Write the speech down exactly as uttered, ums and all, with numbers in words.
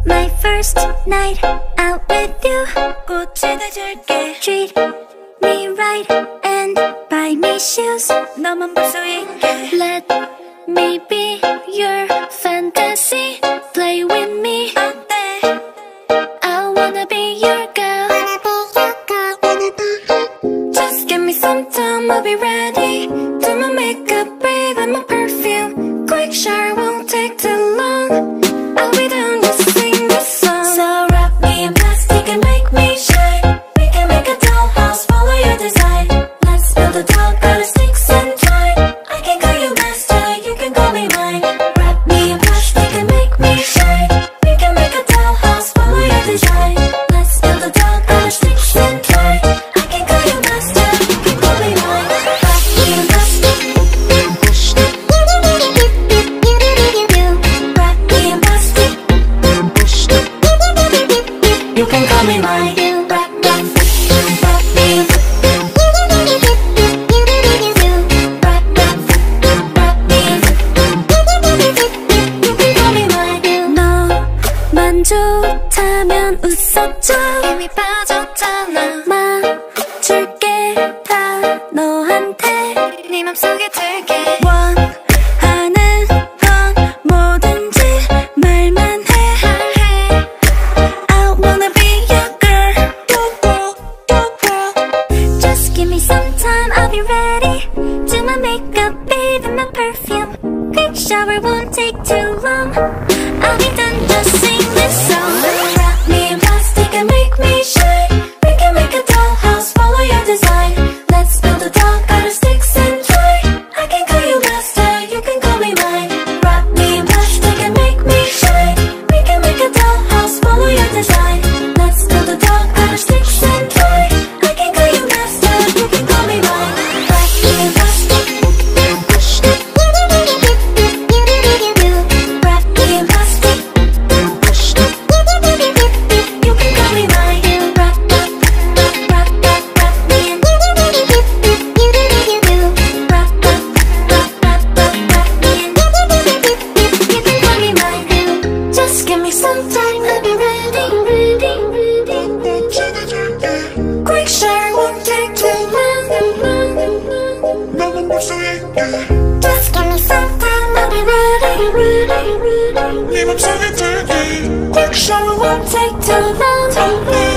My first night out with you. 꽃을 줄게. Treat me right and buy me shoes. 너만 볼 수 있게. Let me be your fantasy. Play with me. 어때? I wanna be your girl. Just give me some time, I'll be ready. Do my makeup, breathe in my perfume. Quick shower won't take too long. I'll be done, just sing this song. So wrap me in plastic and make me shine. We can make a dollhouse, follow your design. Let's build a doll, got a sticks and twine. I can call you master, you can call me mine. Wrap me in plastic and make me shine. We can make a dollhouse, follow your design. Let's build a doll, got a sticks and twine. I can call you master, you can call me mine. Wrap me in plastic. You can call me mine. Wrap, wrap, wrap me. Wrap, wrap, wrap me. You can call me mine. 너만 좋다면 웃어줘. 이미 빠졌잖아. 맞출게 다 너한테. 네 맘속에 들게. 원하는 건 뭐든지 말만 해. I'll be ready. Do my makeup, bathe in my perfume. Quick shower won't take too long. I'll be done, just sing this song. Wrap me in plastic and make me shine. We can make a dollhouse, follow your design. Let's build a doll, got a sticks and twine. I can call you master, you can call me mine. Wrap me in plastic and make me shine. We can make a dollhouse, follow your design. Let's build a doll, got a sticks and twine. I can call you master, you can call me mine. Just give me some time, I'll be ready. 네 맘속에 들게. Quick shower won't take too long.